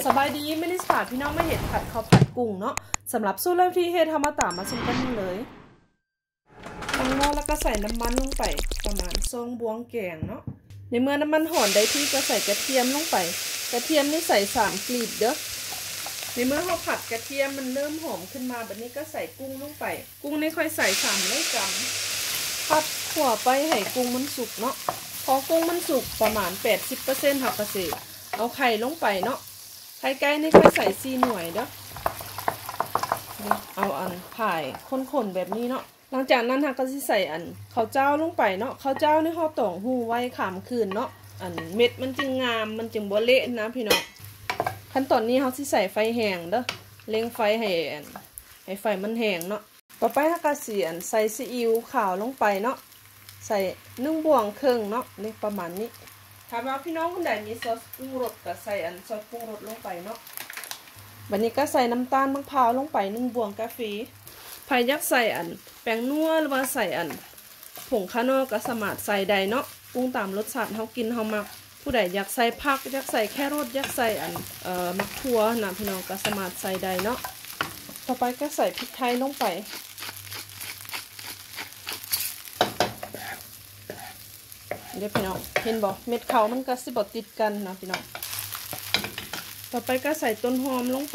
บายดีไม่ได้ขาดพี่น้องไม่เห็นผัดข้าวผัดกุ้งเนาะสำหรับสู้เริ่มที่เฮ็ดทำมาตามมาชมกันเลยตั้งหม้อแล้วก็ใส่น้ำมันลงไปประมาณ2 บ้วงแกงเนาะในเมื่อน้ำมันหอนได้ที่ก็ใส่กระเทียมลงไปกระเทียมนี่ใส่3 กลีบเด้อในเมื่อเราผัดกระเทียมมันเริ่มหอมขึ้นมาแบบนี้ก็ใส่กุ้งลงไปกุ้งนี่ค่อยใส่300 กรัมผัดขั่วไปให้กุ้งมันสุกเนาะพอกุ้งมันสุกประมาณ 80% ค่ะกระเสกเอาไข่ลงไปเนาะไข่ไก่นี่ค่อยใส่4 หน่วยเด้อเอาอันผ่ายข้นๆแบบนี้เนาะหลังจากนั้นเราก็จะใส่อันข้าวเจ้าลงไปเนาะข้าวเจ้านี่เราต้องหูไว้ข้ามคืนเนาะอันเม็ดมันจึงงามมันจึงบ่เละนะพี่น้องขั้นตอนนี้เราสิใส่ไฟแห้งเด้อเร่งไฟให้ไฟมันแห้งเนาะต่อไปเราก็สิใส่ซีอิ๊วขาวลงไปเนาะใส่1 บ้วงครึ่งเนาะนี่ประมาณนี้ถ้าว่าพี่น้องคนใดมีซอสปรุงรสก็ใส่ซอสปรุงรสลงไปเนาะบัดนี้ก็ใส่น้ำตาลมะพร้าวลงไป1 บ้วงกาแฟใครอยากใส่แป้งนัวหรือว่าใส่ผงคาโน่ก็สามารถใส่ได้เนาะปรุงตามรสชาติเฮากินเฮามักผู้ใดอยากใส่ผักอยากใส่แครอทอยากใส่มะเขือนะพี่น้องก็สามารถใส่ได้เนาะต่อไปก็ใส่พริกไทยลงไปเดี๋ยวพี่น้องเห็นบ่เม็ดเขามันก็สิบ่ติดกันนะพี่น้องต่อไปก็ใส่ต้นหอมลงไป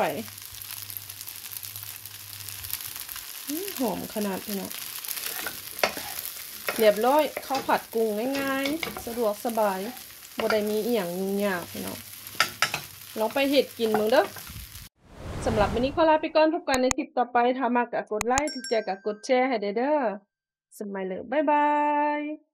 หอมขนาดพี่น้องเรียบร้อยข้าวผัดกุ้งง่ายๆสะดวกสบายบ่ได้มีอีหยังยุ่งยากพี่น้องลองไปเฮ็ดกินมึงเด้อสำหรับวันนี้ขอลาไปก่อนพบกันในคลิปต่อไปถ้ามักก็กดไลค์ถ้าแจกก็กดแชร์ให้เด้อสมัยเลยบ๊ายบาย